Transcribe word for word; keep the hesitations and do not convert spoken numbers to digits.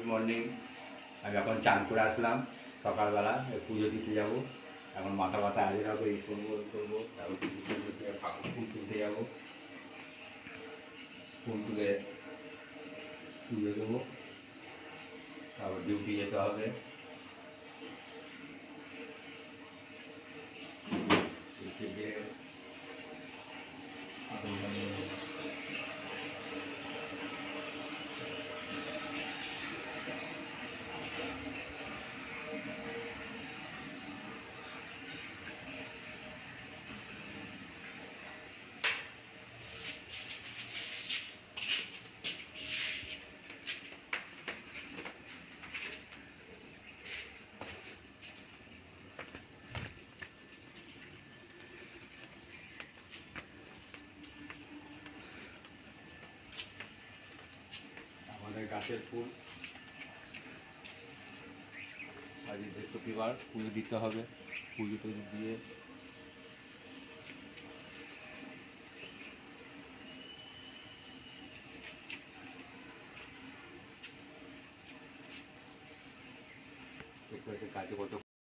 Morning. আমি এখন চান করে আসলাম সকালবেলা, পুজো দিতে যাব। এখন মাথা ব্যথা আজকে হবে, এই করবো এই করবো, তারপর ফুল তুলতে যাবো, ফুল তুলে পুজো দেবো, তারপর ডিউটি যেতে হবে। আমাদের গাছের ফুল আজ বৃহস্পতিবার, পুজো দিতে হবে। পুজো টুজো দিয়ে কাজে কত